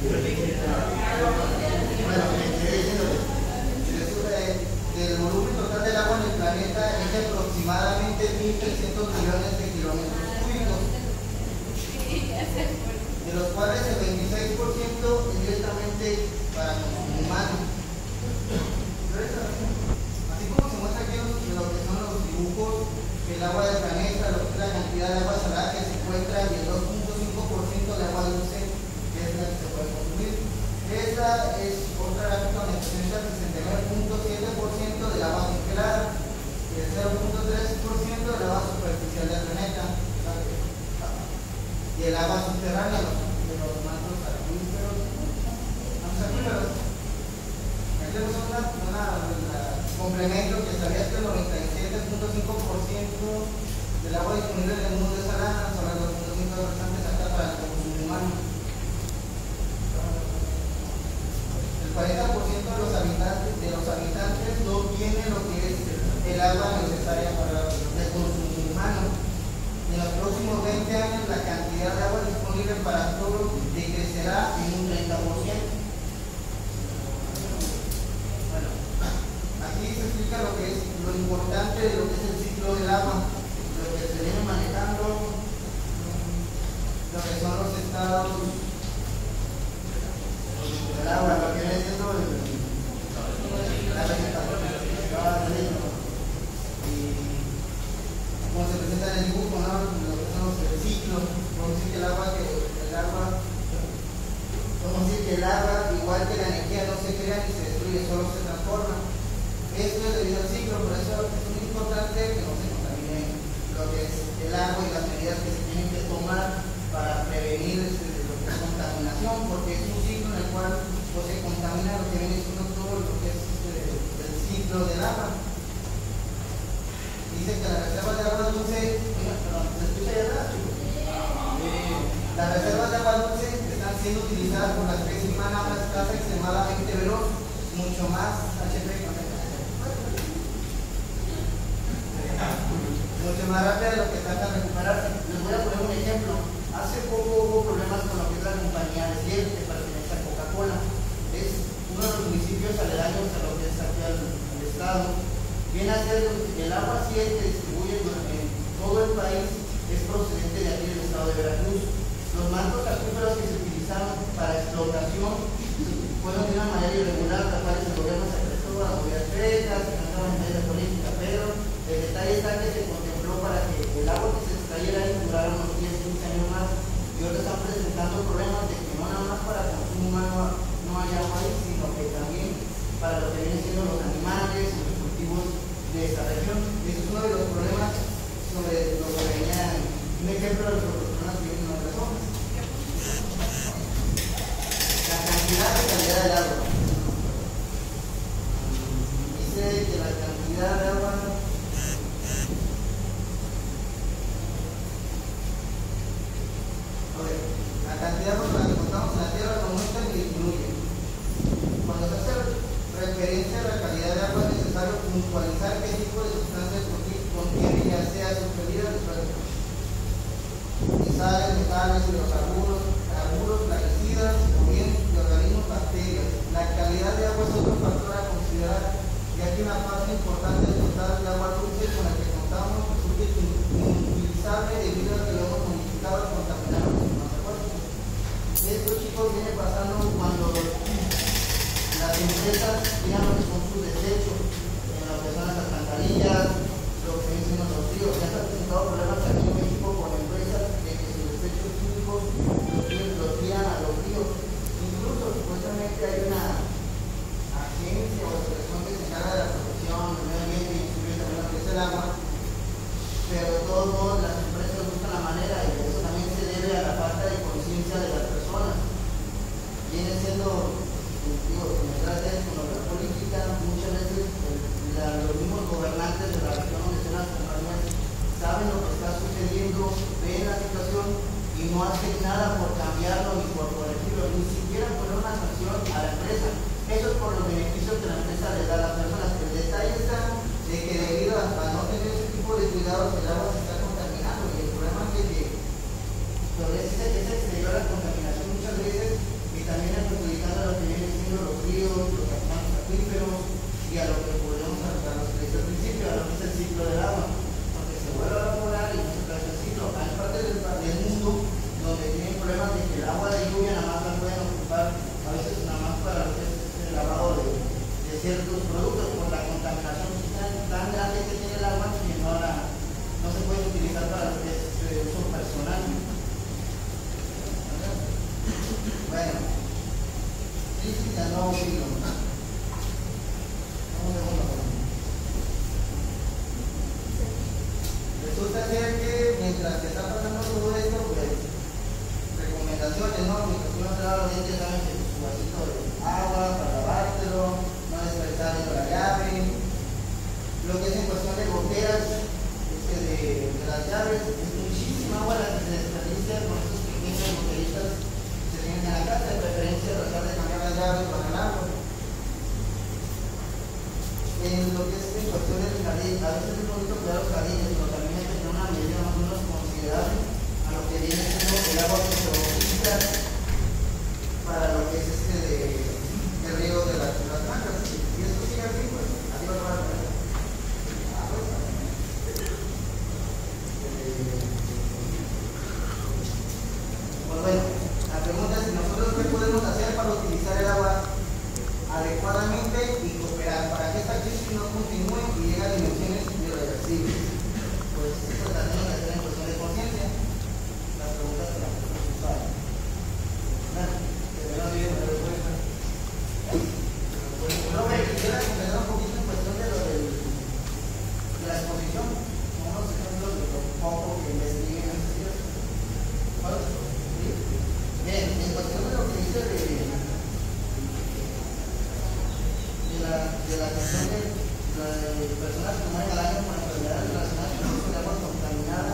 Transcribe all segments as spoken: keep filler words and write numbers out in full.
Bueno, el volumen total del agua en el planeta es de aproximadamente mil trescientos millones de kilómetros cúbicos, de los cuales el veintiséis por ciento es directamente para consumo humano. Así como se muestra aquí en lo que son los dibujos, el agua del planeta, lo que es la cantidad de agua salada que se encuentra y el dos punto cinco por ciento de agua dulce, que es la que se puede consumir. Esta es otra gráfica donde presenta el sesenta y nueve punto siete por ciento del agua congelada y el cero punto tres por ciento del agua superficial del planeta. Y el agua subterránea de los mantos acuíferos. acuíferos. Aquí tenemos un complemento que sabías que el noventa y siete punto cinco por ciento del agua disponible en el mundo es salada, sobre los dos punto cinco por ciento restantes acá para el consumo humano. El cuarenta por ciento de los habitantes, de los habitantes no tiene lo que es el agua necesaria para el consumo humano. En los próximos veinte años la cantidad de agua disponible para todos decrecerá en un treinta por ciento. Bueno, aquí se explica lo que es lo importante de lo que es el ciclo del agua, lo que se viene manejando, lo que son los estados del agua, lo que viene siendo el, la vegetación, y como se presenta en el dibujo, ¿no? Lo que son el ciclo, vamos a decir que el agua, que el agua, vamos a decir que el agua, igual que la energía, no se crea ni se destruye, solo se transforma. Esto es debido al ciclo, por eso es muy importante que no se contamine lo que es el agua y las medidas que se tienen que tomar para prevenir este, lo que es contaminación, porque es un ciclo en el cual pues, se contamina lo que viene siendo todo lo que es este, el ciclo del agua. Dice que las reservas de agua dulce, mira, perdón, ¿se escucha ya atrás, chicos? Eh, las reservas de agua dulce están siendo utilizadas por la especie humana a una escala extremadamente veloz, mucho más H P, mucho más rápida de lo que tratan de recuperarse. Les voy a poner un ejemplo. Hace poco hubo problemas con lo que es la compañía de Ciel, que pertenece a Coca-Cola. Es uno de los municipios aledaños a lo que es aquí al, al estado. Viene a ser el agua Ciel que distribuye en todo el país, es procedente de aquí del estado de Veracruz. Los mantos acuíferos que se utilizaron para explotación fueron de una manera irregular, las cuales el gobierno se prestó a mover fechas, se cantaban en medio de política, pero el detalle está que se contempló para que el agua que se extrayera ahí durara unos diez, quince años más, y ahora están presentando problemas de que no nada más para consumo humano no haya agua ahí, sino que también para lo que vienen siendo los animales y los cultivos de esta región. Ese es uno de los problemas sobre lo que venía, un ejemplo de los problemas que vienen en otras zonas. La cantidad y calidad del agua. Dice que la cantidad de agua la cantidad con la que contamos en la Tierra no aumenta ni disminuye. Cuando se hace referencia a la calidad de agua es necesario puntualizar qué tipo de sustancias contiene, ya sea suspendida o disuelta. Sales, metales, hidrocarburos, carburos, plaguicidas o bien de organismos, bacterias. La calidad de agua es otro factor a considerar, ya que una parte importante del total de agua dulce con la que contamos resulta inutilizable debido a que lo hemos modificado al contaminar los sistemas acuáticos. Esto, chicos, viene pasando cuando las empresas tiran lo que son sus desechos, en lo que son las alcantarillas, lo que dicen los ríos. Ya se han presentado problemas aquí en México con empresas de que sus desechos químicos los tiran a los ríos. Incluso, supuestamente, hay una agencia o asociación que se encarga de la protección del medio ambiente y incluye también lo que es el agua, pero de todos modos las empresas buscan la manera y eso también se debe a la falta de conciencia de las personas. Viene siendo, digo, en el con la política, muchas veces la, los mismos gobernantes de la región donde están las compañías saben lo que está sucediendo, ven la situación y no hacen nada por cambiarlo ni por corregirlo, ni siquiera poner una sanción a la empresa. Eso es por los beneficios que la empresa le da a las personas. El detalle está de que debido a, a no tener ese tipo de cuidados, el agua se está contaminando y el problema es de que sobre ese, ese exterior la contaminación muchas veces y también el ciertos productos por la contaminación tan, tan grande que tiene el agua que no, la, no se puede utilizar para lo que es de uso personal. Bueno, crisis del nuevo siglo. Un segundo. Resulta ser que mientras que está pasando todo esto, pues recomendaciones, ¿no? Mientras uno se lava los dientes, saben que su vasito de agua para lavártelo, no despertar la llave, lo que es en cuestión de goteras, este de, de las llaves, es muchísima agua la que se desperdicia con esos pequeños goteritas que se tienen en la casa, de preferencia tratar de cambiar las llaves para el agua. En lo que es en cuestión del jardín, a veces es un poquito cuidar los jardines, pero también hay que tener una medida más o menos considerable a lo que viene siendo el agua que se utiliza para lo que es este de, el riego de las, de las plantas. Y esto sigue así, pues, así va a tomar la planta. Ah, pues, pues bueno, la pregunta es si nosotros qué podemos hacer para utilizar el agua adecuadamente y cooperar para que esta crisis no continúe y llegue a dimensiones irreversibles. Pues esto también es hacer en cuestión de conciencia. Las preguntas que las personas saben. Bueno, que me lo digan la respuesta. Yo me quisiera comentar un poquito en cuestión de lo del, de la exposición, como unos ejemplos de lo poco que investigué en estos días. ¿Sí? Bien, en cuestión de lo que dice de de la, de la cuestión de, la, de personas que mueren al año con enfermedades relacionadas con el uso de agua contaminada.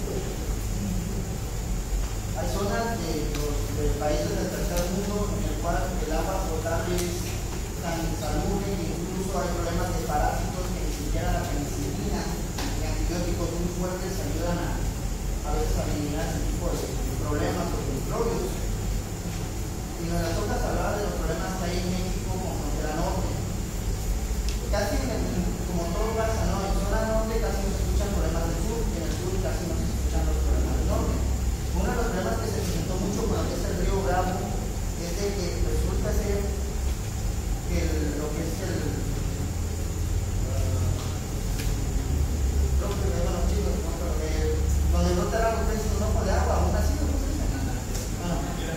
Hay zonas de los de países del tercer mundo en el cual el agua potable es tan insalubre que incluso hay problemas de parásitos que ni siquiera la penicilina y antibióticos muy fuertes ayudan a, a veces a eliminar ese tipo de problemas o de microbios. Y en las otras hablaba de los problemas que hay en México con frontera norte. Casi como todo pasa, ¿no? En zona norte casi no se escuchan problemas del sur, y en el sur casi no se escuchan los problemas del norte. Uno de los problemas que se presentó mucho con lo que es el río Bravo es de que resulta ser que el, lo que es el creo que me llaman los chicos, ¿no? Pero que donde no te dan los peces un ojo de agua, aún así no se dice nada. Bueno,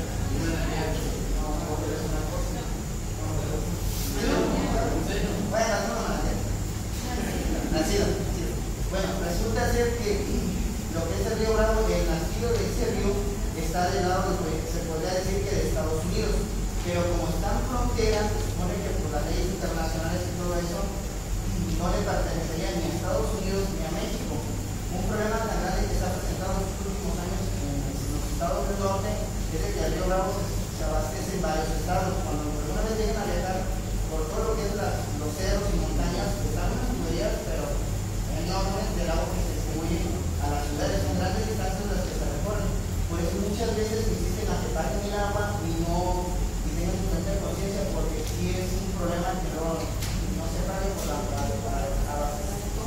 Bueno, no, no, nacido, nacido. Bueno, resulta ser que lo que es el río Bravo, el nacido de ese río está del lado de, se podría decir que de Estados Unidos, pero como está en frontera, se supone que por las leyes internacionales y todo eso, no le pertenecería ni a Estados Unidos ni a México. Un problema tan grande que se ha presentado en los últimos años en los estados del norte es de que el río Bravo se, se abastece en varios estados. Cuando alguna vez llegan a viajar por todo lo que es la, los cerros y montañas, están unas tuberías, pero enormes del agua que se distribuye a las ciudades, son grandes distancias las que se recorren. Por eso muchas veces insisten a que paguen el agua y no y tengan su mente de conciencia, porque sí es un problema que no, no se pague por la para abastecimiento.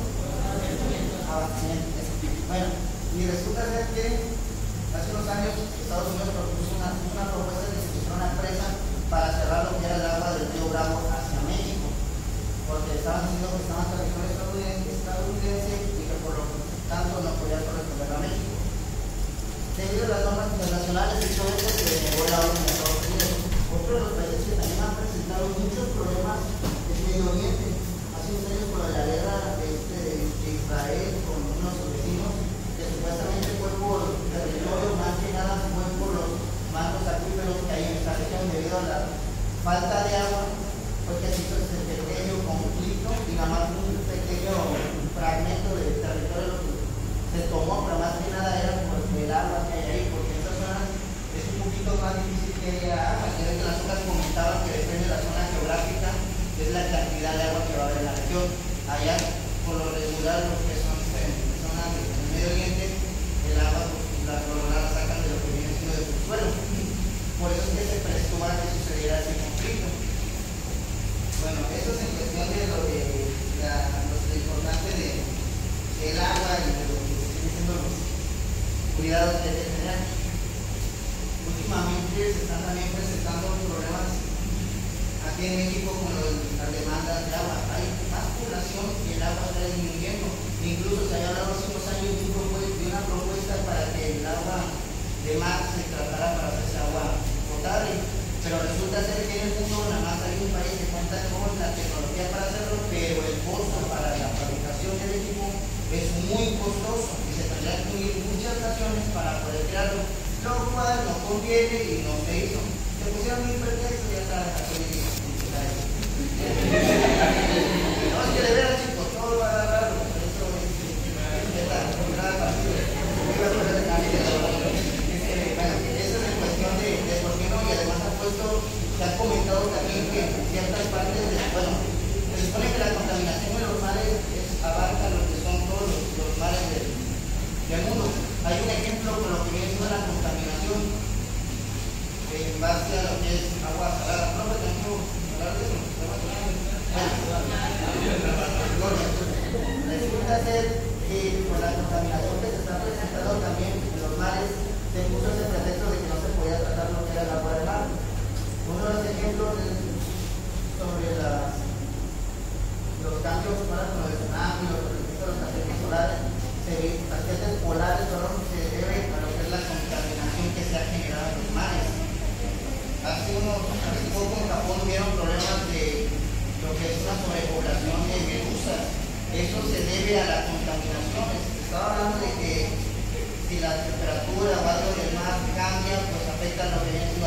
Bueno, y resulta ser que hace unos años Estados Unidos propuso una, una propuesta de que se hiciera una empresa para cerrar lo que era el agua del río Bravo hacia México, porque estaban diciendo que estaban en territorio estadounidense, estadounidense y que por lo tanto no podía corresponder a México. Debido a las normas internacionales y todo eso se negó la orden de Estados Unidos. Otro de los países que también han presentado muchos problemas es Medio Oriente. Hace unos años por la guerra de, este, de Israel con unos vecinos, que supuestamente fue por territorio, más que nada fue por los mantos acuíferos que hay en esta región debido a la falta de agua, porque se hizo este pequeño conflicto y nada más un pequeño fragmento de territorio que se tomó, pero más que nada era por el agua que hay ahí, porque en estas zonas es un poquito más difícil que haya agua. Ya ven que las otras comentaban que depende de la zona geográfica, es la cantidad de agua que va a haber en la región. Allá, por lo regular, los que son en zonas del Medio Oriente, el agua, pues, la colonia la sacan de lo que viene siendo del subsuelo. Por eso es que se prestó a que sucediera ese conflicto. Bueno, eso es en cuestión de lo de la, lo importante de, del agua y de lo que vienen siendo los cuidados que hay que tener. Últimamente se están también presentando problemas a aquí en México con las demandas de agua. Hay más población y el agua está disminuyendo. Incluso se había hablado hace unos años de una propuesta para que el agua de mar se tratara para hacerse agua potable. Pero resulta ser que en el mundo nada más hay un país que cuenta con la tecnología para hacerlo, pero el costo para la fabricación del equipo es muy costoso y se tendrá que unir muchas naciones para poder crearlo, lo cual no conviene y no se hizo. Se pusieron mil pretextos y ya está la política. No, es que de veras, chicos, todo va a agarrar. Eso es la cada partido. Bueno, esa es la cuestión de, de por qué no, y además han puesto, se ha comentado también que en ciertas partes, de, bueno, se supone que la contaminación de los mares es, abarca lo que son todos los, los mares del, del mundo. Hay un ejemplo con lo que viene siendo la contaminación en base a lo que es agua salada. ¿No me tengo que hablar de eso? Resulta ser que con la contaminación que se está presentando también en los mares, se puso ese pretexto de que no se podía tratar lo que era el agua del mar. Uno de los ejemplos es sobre las, los cambios ahora con el tsunami, los efectos de los satélites solares, satélites polares, perdón, se debe a lo que es la contaminación que se ha generado en los mares. Hace unos, hace poco en Japón hubieron problemas de lo que es una sobrepoblación de medusas. Eso se debe a la contaminación. Estaba hablando de que si la temperatura o algo del mar cambia, pues afecta lo que es